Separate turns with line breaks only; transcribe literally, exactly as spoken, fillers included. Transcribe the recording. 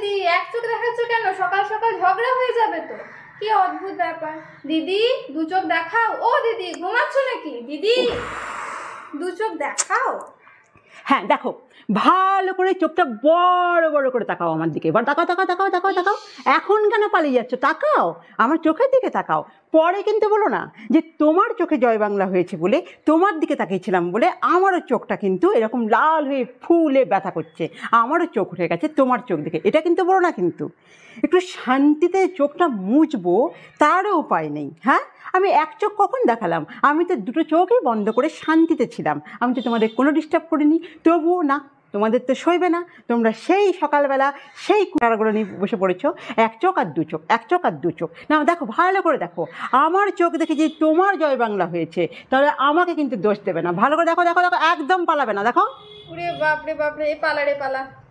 দিদি, এক চোখ দেখাচ্ছ কেন? সকাল সকাল ঝগড়া হয়ে যাবে তো। কি অদ্ভুত ব্যাপার। দিদি দু চোখ দেখাও। ও দিদি ঘুমাচ্ছ নাকি? দিদি দু চোখ দেখাও।
হ্যাঁ দেখো, ভালো করে চোখটা বড় বড় করে তাকাও আমার দিকে। এবার তাকাও তাকাও তাকাও তাকাও তাকাও। এখন কেন পালিয়ে যাচ্ছ? তাকাও, আমার চোখের দিকে তাকাও। পরে কিন্তু বলো না যে তোমার চোখে জয় বাংলা হয়েছে বলে, তোমার দিকে তাকিয়েছিলাম বলে আমারও চোখটা কিন্তু এরকম লাল হয়ে ফুলে ব্যথা করছে। আমারও চোখ উঠে গেছে তোমার চোখ দিকে, এটা কিন্তু বলো না। কিন্তু একটু শান্তিতে চোখটা মুছবো তারও উপায় নেই। হ্যাঁ, আমি এক চোখ কখন দেখালাম? আমি তো দুটো চোখই বন্ধ করে শান্তিতে ছিলাম। আমি তো তোমাদের কোনো ডিস্টার্ব করিনি। তবুও না, তোমাদের তো সইবে না। তোমরা সেই সকালবেলা সেই কুড়াগুলো নিয়ে বসে পড়েছো, এক চোখ আর দু চোখ, এক চোখ আর দু চোখ। না দেখো, ভালো করে দেখো, আমার চোখ দেখে যে তোমার জয় বাংলা হয়েছে, তাহলে আমাকে কিন্তু দোষ দেবে না। ভালো করে দেখো দেখো দেখো, একদম পালাবে না। দেখো।
ওরে বাপরে বাপরে, এ পালা রে পালা।